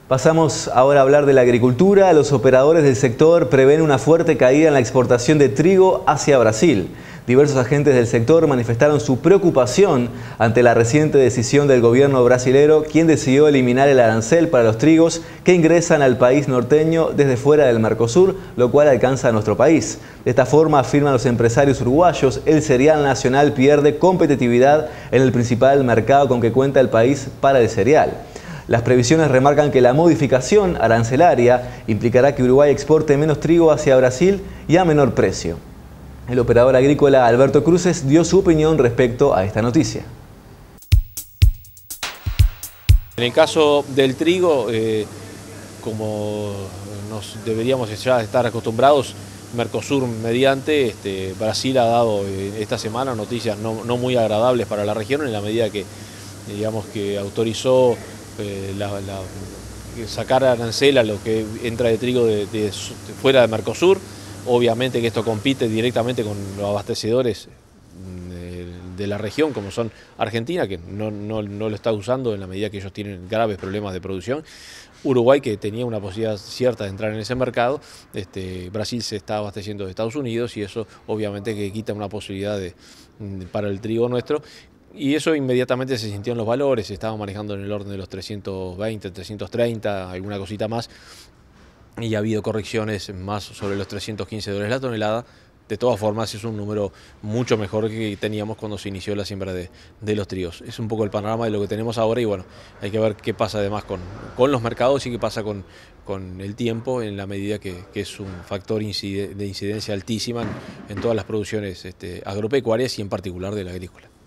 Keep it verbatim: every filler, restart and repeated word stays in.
Pasamos ahora a hablar de la agricultura. Los operadores del sector prevén una fuerte caída en la exportación de trigo hacia Brasil. Diversos agentes del sector manifestaron su preocupación ante la reciente decisión del gobierno brasilero, quien decidió eliminar el arancel para los trigos que ingresan al país norteño desde fuera del Mercosur, lo cual alcanza a nuestro país. De esta forma, afirman los empresarios uruguayos, el cereal nacional pierde competitividad en el principal mercado con que cuenta el país para el cereal. Las previsiones remarcan que la modificación arancelaria implicará que Uruguay exporte menos trigo hacia Brasil y a menor precio. El operador agrícola Alberto Cruces dio su opinión respecto a esta noticia. En el caso del trigo, eh, como nos deberíamos ya estar acostumbrados, Mercosur mediante, este, Brasil ha dado eh, esta semana noticias no, no muy agradables para la región, en la medida que, digamos, que autorizó eh, la, la, sacar arancel a lo que entra de trigo de, de, de fuera de Mercosur. Obviamente que esto compite directamente con los abastecedores de, de la región, como son Argentina, que no, no, no lo está usando en la medida que ellos tienen graves problemas de producción. Uruguay, que tenía una posibilidad cierta de entrar en ese mercado. Este, Brasil se está abasteciendo de Estados Unidos y eso obviamente que quita una posibilidad de, de, para el trigo nuestro. Y eso inmediatamente se sintió en los valores, se estaba manejando en el orden de los trescientos veinte, trescientos treinta, alguna cosita más. Y ha habido correcciones más sobre los trescientos quince dólares la tonelada. De todas formas, es un número mucho mejor que teníamos cuando se inició la siembra de, de los trigos. Es un poco el panorama de lo que tenemos ahora y bueno, hay que ver qué pasa además con, con los mercados y qué pasa con, con el tiempo, en la medida que, que es un factor incide, de incidencia altísima en, en todas las producciones este, agropecuarias y en particular de la agrícola.